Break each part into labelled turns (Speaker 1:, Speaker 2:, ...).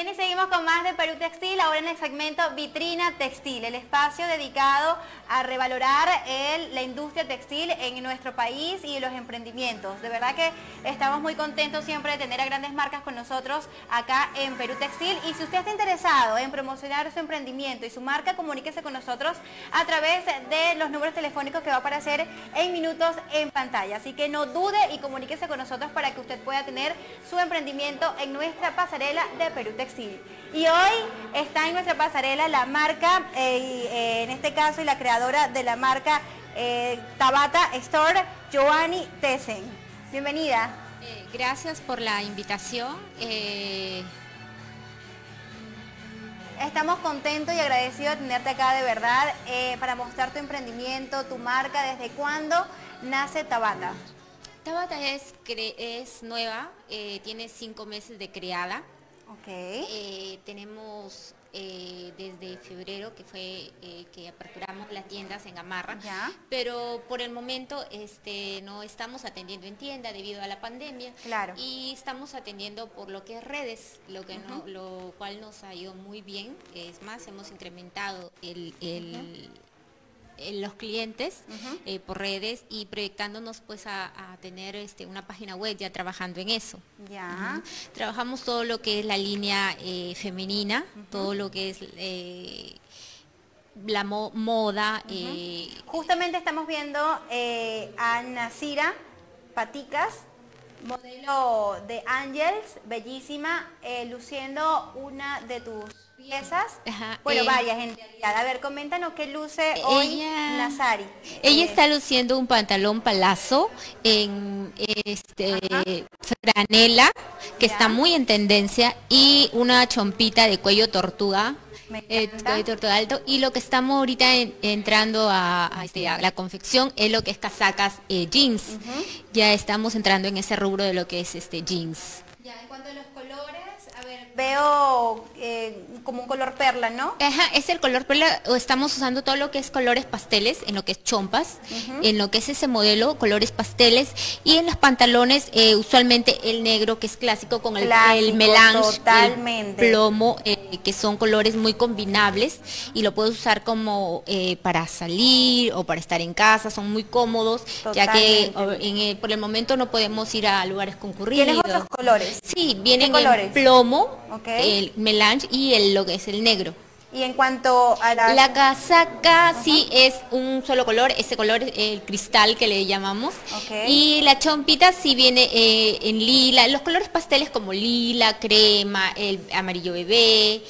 Speaker 1: bien, y seguimos con más de Perú Textil, ahora en el segmento Vitrina Textil, el espacio dedicado a revalorar la industria textil en nuestro país y los emprendimientos. De verdad que estamos muy contentos siempre de tener a grandes marcas con nosotros acá en Perú Textil. Y si usted está interesado en promocionar su emprendimiento y su marca, comuníquese con nosotros a través de los números telefónicos que va a aparecer en minutos en pantalla. Así que no dude y comuníquese con nosotros para que usted pueda tener su emprendimiento en nuestra pasarela de Perú Textil. Y hoy está en nuestra pasarela la marca, en este caso, y la creadora de la marca Tabata Store, Joanny Tessen. Bienvenida.
Speaker 2: Gracias por la invitación.
Speaker 1: Estamos contentos y agradecidos de tenerte acá de verdad para mostrar tu emprendimiento, tu marca. ¿Desde cuándo nace Tabata?
Speaker 2: Tabata es nueva, tiene 5 meses de creada.
Speaker 1: Okay.
Speaker 2: Tenemos desde febrero, que fue que aperturamos las tiendas en Gamarra,
Speaker 1: ¿ya?
Speaker 2: Pero por el momento no estamos atendiendo en tienda debido a la pandemia.
Speaker 1: Claro.
Speaker 2: Y estamos atendiendo por lo que es redes, lo cual nos ha ido muy bien. Es más, hemos incrementado los clientes por redes y proyectándonos pues a tener una página web, ya trabajando en eso.
Speaker 1: Ya.
Speaker 2: Trabajamos todo lo que es la línea femenina, todo lo que es la moda.
Speaker 1: Justamente estamos viendo a Nasira Paticas, modelo de Angels, bellísima, luciendo una de tus piezas.
Speaker 2: Ajá,
Speaker 1: bueno, varias en realidad. A ver, coméntanos qué luce hoy Nasari.
Speaker 2: Ella está luciendo un pantalón palazzo en franela, que está muy en tendencia, y una chompita de cuello tortuga. Cuello tortuga alto, y lo que estamos ahorita entrando a la confección es lo que es casacas jeans. Ya estamos entrando en ese rubro de lo que es jeans.
Speaker 1: Ya, en cuanto a los colores, a ver, veo como un color perla, ¿no?
Speaker 2: Ajá, es el color perla. Estamos usando todo lo que es colores pasteles, en lo que es chompas, en lo que es ese modelo, colores pasteles, y en los pantalones usualmente el negro, que es clásico, con el melange,
Speaker 1: totalmente.
Speaker 2: el plomo, que son colores muy combinables, y lo puedes usar como para salir o para estar en casa, son muy cómodos,
Speaker 1: totalmente.
Speaker 2: Ya que por el momento no podemos ir a lugares concurridos.
Speaker 1: ¿Tienes otros colores?
Speaker 2: Sí, vienen en plomo, el melange y lo que es el negro.
Speaker 1: Y en cuanto a
Speaker 2: la casaca, sí es un solo color, ese color es el cristal que le llamamos. Y la chompita sí viene en lila, los colores pasteles como lila, crema, el amarillo bebé,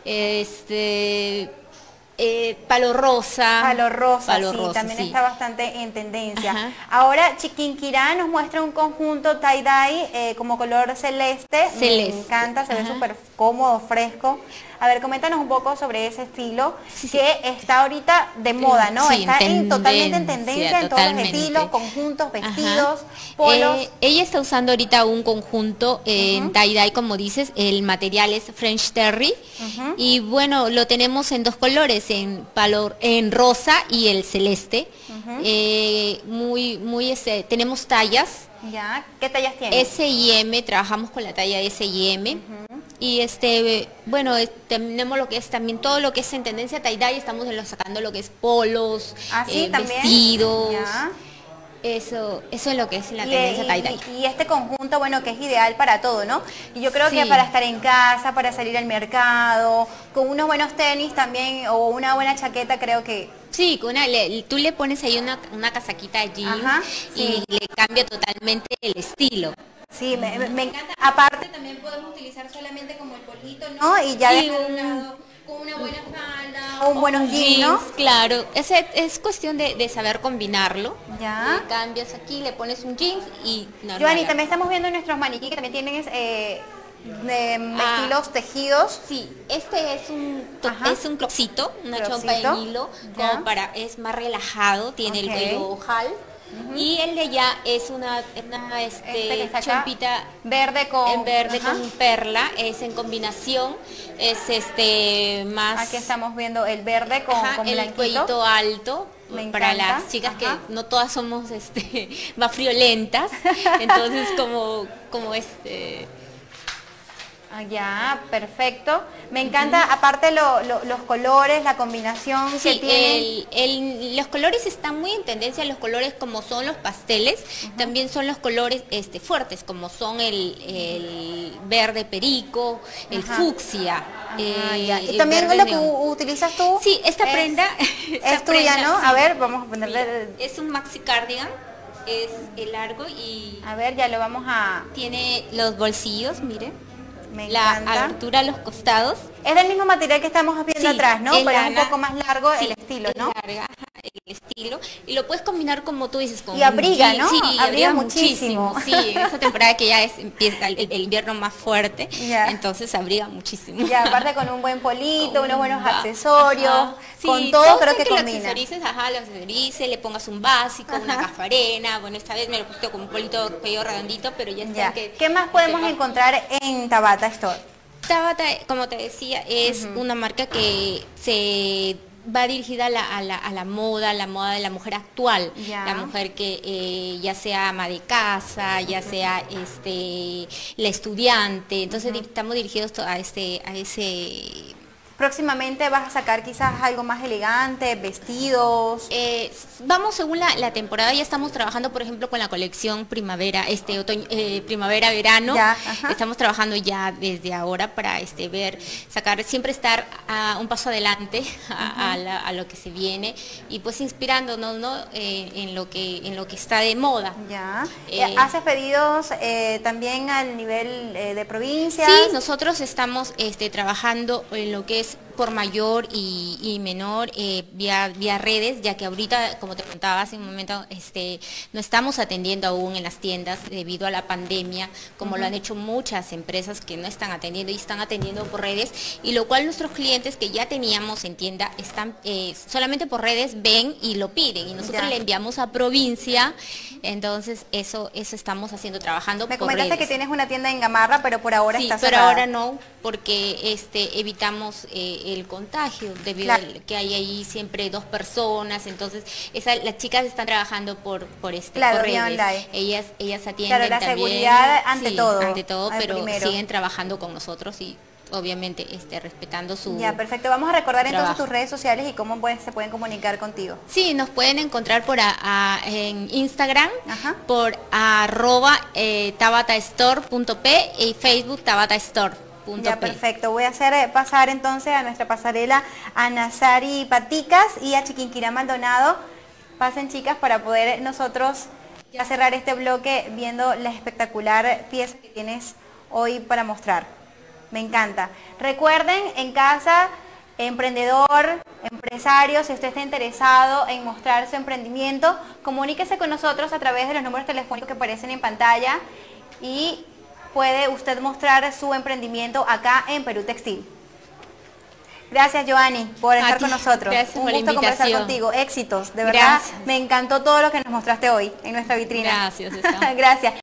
Speaker 2: palo rosa.
Speaker 1: Palo rosa, sí, también está bastante en tendencia. Ajá. Ahora Chiquinquirá nos muestra un conjunto tie-dye como color celeste. Me encanta, se ve súper cómodo, fresco. A ver, coméntanos un poco sobre ese estilo que está ahorita de moda, ¿no?
Speaker 2: Sí,
Speaker 1: está totalmente en tendencia en todos los estilos, conjuntos, vestidos, polos.
Speaker 2: Ella está usando ahorita un conjunto en tie-dye, como dices, el material es French Terry, y bueno, lo tenemos en 2 colores, en rosa y el celeste. Tenemos tallas.
Speaker 1: Ya, ¿qué tallas tiene?
Speaker 2: S y M, trabajamos con la talla S y M. Y bueno, tenemos lo que es también todo lo que es en tendencia tie-dye, estamos sacando lo que es polos, vestidos. Ya. Eso es lo que es la tendencia tie-dye.
Speaker 1: Y este conjunto, bueno, que es ideal para todo, ¿no? Y yo creo que para estar en casa, para salir al mercado, con unos buenos tenis también, o una buena chaqueta, creo que...
Speaker 2: Sí, tú le pones ahí una casaquita de jeans y le cambia totalmente el estilo.
Speaker 1: Sí, me encanta. Aparte también podemos utilizar solamente como el polito, ¿no? Y ya dejar un lado con una buena falda o buenos jeans, ¿no?
Speaker 2: Claro, es cuestión de saber combinarlo.
Speaker 1: Ya.
Speaker 2: Le cambias aquí, le pones un jeans y...
Speaker 1: Joanny, también estamos viendo nuestros maniquí que también tienen estilos tejidos.
Speaker 2: Sí, este es un closito, una chompa de hilo, como es más relajado, tiene el cuello ojal. Y el de allá es una chompita
Speaker 1: verde con
Speaker 2: perla, es en combinación, es más...
Speaker 1: Aquí estamos viendo el verde con blanquito.
Speaker 2: El cuellito alto, para las chicas que no todas somos más friolentas, entonces como
Speaker 1: Ah, ya, perfecto. Me encanta, aparte los colores, la combinación que tiene.
Speaker 2: Los colores están muy en tendencia, los colores como son los pasteles, también son los colores fuertes, como son el verde perico, el fucsia.
Speaker 1: ¿Y también lo que utilizas tú?
Speaker 2: Sí, esta prenda
Speaker 1: es tuya, ¿no? Sí. A ver, vamos a ponerle...
Speaker 2: Es un maxi cardigan. Es el largo y...
Speaker 1: A ver, ya lo vamos a...
Speaker 2: Tiene los bolsillos, mire.
Speaker 1: Me
Speaker 2: la
Speaker 1: encanta.
Speaker 2: abertura a los costados.
Speaker 1: Es del mismo material que estamos viendo atrás, ¿no? Pero es un poco más largo
Speaker 2: el
Speaker 1: estilo, ¿no?
Speaker 2: Larga, el estilo. Y lo puedes combinar como tú dices con...
Speaker 1: Y abriga,
Speaker 2: un
Speaker 1: ¿no?
Speaker 2: Sí,
Speaker 1: abriga muchísimo.
Speaker 2: Sí, en esta temporada que ya empieza el invierno más fuerte, entonces abriga muchísimo.
Speaker 1: Ya, aparte con un buen polito, unos buenos accesorios,
Speaker 2: sí,
Speaker 1: con todo creo que combina.
Speaker 2: Lo accesorices, le pongas un básico, una cafarena. Bueno, esta vez me lo puse con un polito cuello redondito, pero ya está.
Speaker 1: ¿Qué más podemos encontrar en Tabata Store?
Speaker 2: Tabata, como te decía, es una marca que se va dirigida a la moda de la mujer actual, la mujer que ya sea ama de casa, ya sea la estudiante, entonces estamos dirigidos a ese.
Speaker 1: Próximamente vas a sacar quizás algo más elegante, vestidos.
Speaker 2: Vamos según la temporada, ya estamos trabajando por ejemplo con la colección primavera, primavera-verano. Estamos trabajando ya desde ahora para siempre estar un paso adelante a lo que se viene y pues inspirándonos, ¿no? en lo que está de moda.
Speaker 1: ¿Haces pedidos también al nivel de provincias?
Speaker 2: Sí, nosotros estamos trabajando en lo que es por mayor y menor vía redes, ya que ahorita, como te contaba hace un momento, no estamos atendiendo aún en las tiendas debido a la pandemia, como lo han hecho muchas empresas que no están atendiendo y están atendiendo por redes, y lo cual nuestros clientes que ya teníamos en tienda están solamente por redes ven y lo piden, y nosotros le enviamos a provincia, entonces eso estamos haciendo, trabajando
Speaker 1: Me
Speaker 2: por
Speaker 1: comentaste
Speaker 2: redes.
Speaker 1: que tienes una tienda en Gamarra, pero por ahora está
Speaker 2: pero
Speaker 1: cerrada.
Speaker 2: ahora no, porque el contagio debido a que hay ahí siempre 2 personas, entonces las chicas están trabajando por redes.
Speaker 1: Online.
Speaker 2: Ellas atienden
Speaker 1: la
Speaker 2: también,
Speaker 1: seguridad ante todo,
Speaker 2: pero
Speaker 1: primero.
Speaker 2: siguen trabajando con nosotros y obviamente respetando su
Speaker 1: perfecto. Vamos a recordar
Speaker 2: trabajo.
Speaker 1: Entonces tus redes sociales y cómo se pueden comunicar contigo.
Speaker 2: Sí, nos pueden encontrar en Instagram por @tabatastore.p y Facebook tabatastore.
Speaker 1: Perfecto. Voy a hacer pasar entonces a nuestra pasarela a Nazari Paticas y a Chiquinquirá Maldonado. Pasen, chicas, para poder nosotros ya cerrar este bloque viendo la espectacular pieza que tienes hoy para mostrar. Me encanta. Recuerden, en casa, emprendedor, empresario, si usted está interesado en mostrar su emprendimiento, comuníquese con nosotros a través de los números telefónicos que aparecen en pantalla y puede usted mostrar su emprendimiento acá en Perú Textil. Gracias, Joanny, por estar con nosotros.
Speaker 2: Gracias
Speaker 1: Un
Speaker 2: por
Speaker 1: gusto
Speaker 2: la
Speaker 1: conversar
Speaker 2: invitación.
Speaker 1: contigo. Éxitos, de verdad.
Speaker 2: Gracias.
Speaker 1: Me encantó todo lo que nos mostraste hoy en nuestra vitrina.
Speaker 2: Gracias.
Speaker 1: Gracias.